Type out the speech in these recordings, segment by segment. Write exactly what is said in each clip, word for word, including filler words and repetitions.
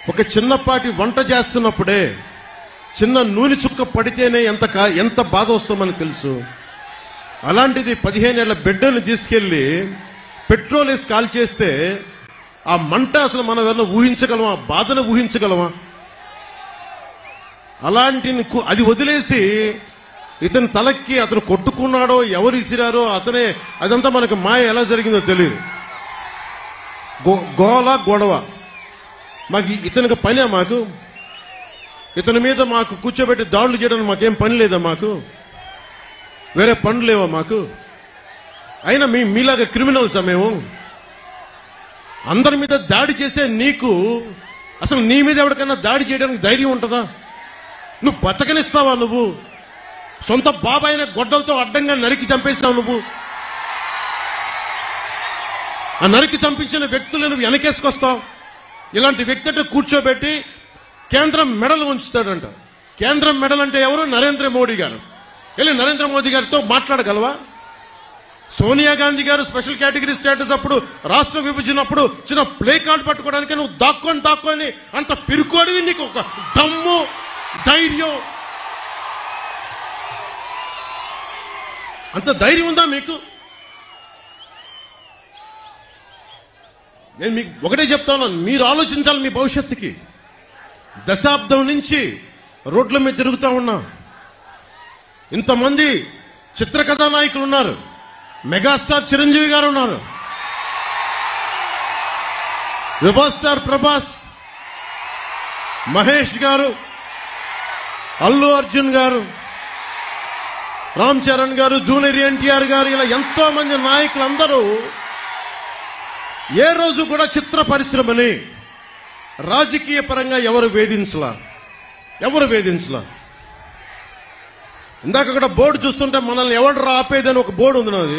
ఒక చిన్నపాటి వంట చేస్తున్నప్పుడే చిన్న నూనె చుక్క పడితేనే ఎంత ఎంత బాధ వస్తుందని తెలుసు. అలాంటిది పదిహేనేళ్ల బిడ్డను తీసుకెళ్లి పెట్రోల్ వేసి కాల్ చేస్తే ఆ మంట అసలు మనం ఏమన్నా ఊహించగలమా? బాధను ఊహించగలమా? అలాంటి అది వదిలేసి ఇతని తలకి అతను కొట్టుకున్నాడో ఎవరు ఇసిరారో అతనే, అదంతా మనకు మాయ ఎలా జరిగిందో తెలియదు. గోల గొడవ. మాకు ఇతనికి పనే? మాకు ఇతని మీద మాకు కూర్చోబెట్టి దాడులు చేయడానికి మాకేం పని లేదా? మాకు వేరే పనులు లేవా మాకు? అయినా మీ మీలాగా క్రిమినల్స్ మేము. అందరి మీద దాడి చేసే నీకు అసలు నీ మీద ఎవరికైనా దాడి చేయడానికి ధైర్యం ఉంటుందా? నువ్వు బతకనిస్తావా? నువ్వు సొంత బాబాయిన గొడ్డలతో అడ్డంగా నరికి చంపేస్తావు. నువ్వు ఆ నరికి చంపించిన వ్యక్తులను నువ్వు వెనకేసుకొస్తావు. ఇలాంటి వ్యక్తి అంటే కూర్చోబెట్టి కేంద్రం మెడలు ఉంచుతాడంట. కేంద్రం మెడల్ అంటే ఎవరు? నరేంద్ర మోడీ గారు. వెళ్ళి నరేంద్ర మోదీ గారితో మాట్లాడగలవా? సోనియా గాంధీ గారు స్పెషల్ కేటగిరీ స్టేటస్ అప్పుడు, రాష్ట్ర విభజన అప్పుడు చిన్న ప్లే కార్డ్ పట్టుకోవడానికి నువ్వు దాక్కొని దాక్కొని అంత పిరుకోడివి. నీకు ఒక దమ్ము ధైర్యం, అంత ధైర్యం ఉందా మీకు? నేను మీకు ఒకటే చెప్తాను, మీరు ఆలోచించాలి మీ భవిష్యత్తుకి. దశాబ్దం నుంచి రోడ్ల మీద తిరుగుతా ఉన్నా. ఇంతమంది చిత్రకథా నాయకులు ఉన్నారు. మెగాస్టార్ చిరంజీవి గారు ఉన్నారు, రెబల్ స్టార్ ప్రభాస్, మహేష్ గారు, అల్లు అర్జున్ గారు, రామ్ చరణ్ గారు, జూనియర్ ఎన్టీఆర్ గారు, ఇలా ఎంతో మంది నాయకులందరూ ఏ రోజు కూడా చిత్ర పరిశ్రమని రాజకీయ పరంగా ఎవరు వేధించలా, ఎవరు వేధించలా. ఇందాక అక్కడ బోర్డు చూస్తుంటే మనల్ని ఎవరు ఆపేదని ఒక బోర్డు ఉంది నాది.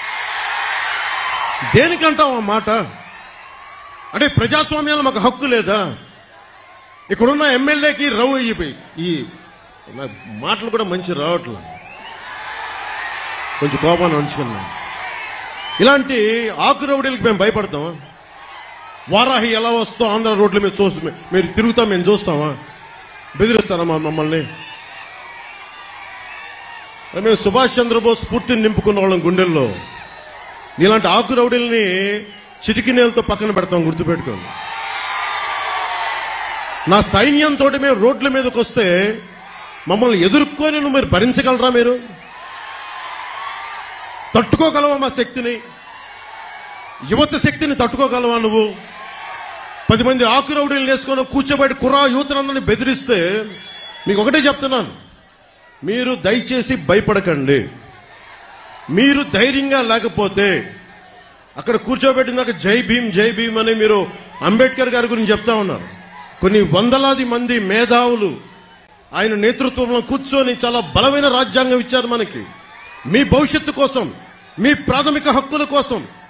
దేనికంటాం ఆ మాట? అంటే ప్రజాస్వామ్యంలో మాకు హక్కు లేదా? ఇక్కడున్న ఎమ్మెల్యేకి రవు ఈ మాటలు కూడా మంచి రావట్లేదు, కొంచెం కోపాన్ని ఉంచుకున్నా. ఇలాంటి ఆకురవుడీలకు మేము భయపడతామా? వారాహి ఎలా వస్తాం ఆంధ్ర రోడ్ల మీద చూస్తాం, మీరు తిరుగుతాం మేము చూస్తామా? బెదిరిస్తారమ్మా మమ్మల్ని? మేము సుభాష్ చంద్రబోస్ స్ఫూర్తిని నింపుకున్న వాళ్ళం గుండెల్లో. నీలాంటి ఆకురవుడీల్ని చిటికినేలతో పక్కన పెడతాం, గుర్తుపెట్టుకోండి. నా సైన్యంతో మేము రోడ్ల మీదకి వస్తే మమ్మల్ని ఎదుర్కొని నువ్వు మీరు భరించగలరా? మీరు తట్టుకోగలవా మా శక్తిని? యువత శక్తిని తట్టుకోగలవా నువ్వు? పది మంది ఆకురవుడీలు వేసుకొని కూర్చోబెట్టి కుర్రా యువతనందరినీ బెదిరిస్తే మీకు ఒకటే చెప్తున్నాను, మీరు దయచేసి భయపడకండి. మీరు ధైర్యంగా లేకపోతే అక్కడ కూర్చోబెట్టిందాక జై భీమ్ జై భీమ్ అని మీరు అంబేద్కర్ గారి గురించి చెప్తా ఉన్నారు. కొన్ని వందలాది మంది మేధావులు ఆయన నేతృత్వంలో కూర్చొని చాలా బలమైన రాజ్యాంగం ఇచ్చారు మనకి. మీ భవిష్యత్తు కోసం, మీ ప్రాథమిక హక్కుల కోసం